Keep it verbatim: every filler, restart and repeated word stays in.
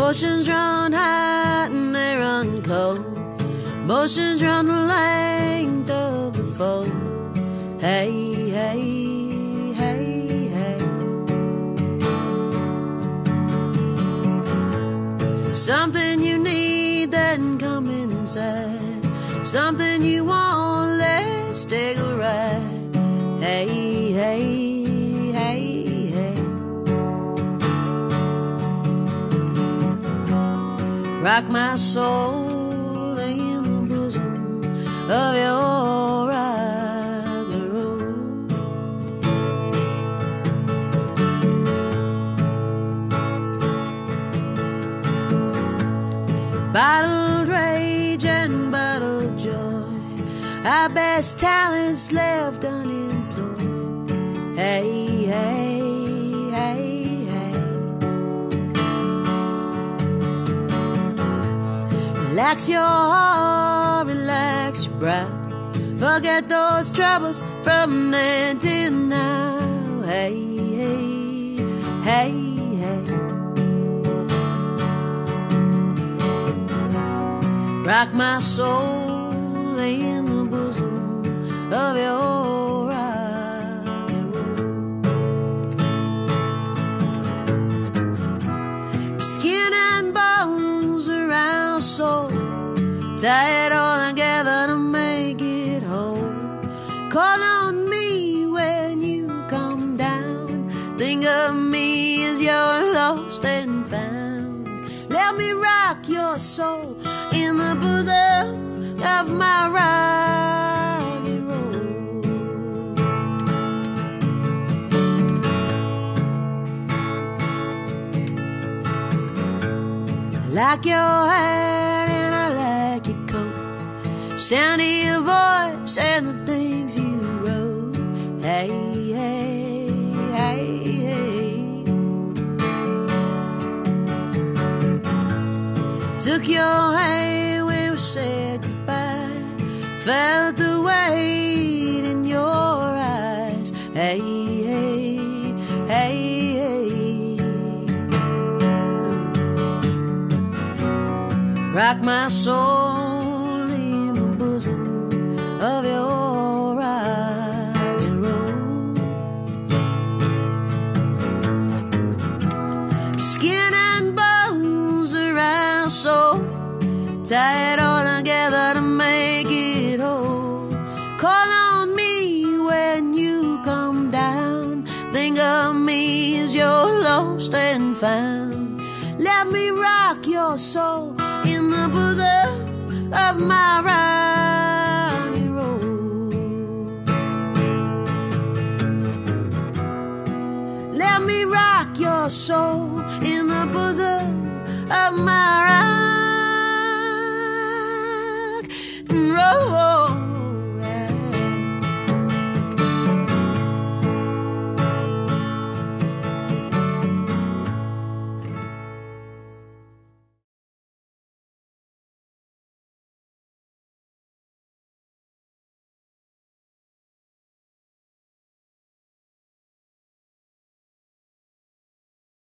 Oceans run high and they run cold. Motions run the length of the fold. Hey, hey, hey, hey. Something you need, then come inside. Something you want, let's take a ride. Hey, hey, hey, hey. Rock my soul in the bosom of your rocky road. Bottled rage and bottled joy, our best talents left unemployed. Hey, hey, hey, hey. Relax your heart, relax your brow. Forget those troubles from then till now. Hey, hey, hey, hey. Rock my soul in the bosom of your rocky road. Skin and bones around soul, tie it all together to make it whole. Call on me when you come down. Think of me as you're lost and found. Let me rock your soul in the bosom of my rocky road. I like your hair and I like your coat, sound of your voice and the things you wrote. Hey, hey, hey, hey. Took your hand when we said goodbye, felt the weight in your eyes. Hey, hey, hey, hey. Rock my soul in the bosom of your rocky road. Skin and bones around soul, tie it all together to make it whole. Call on me when you come down. Think of me as you're lost and found. Let me rock your soul in the bosom of my rocky road. Let me rock your soul in the bosom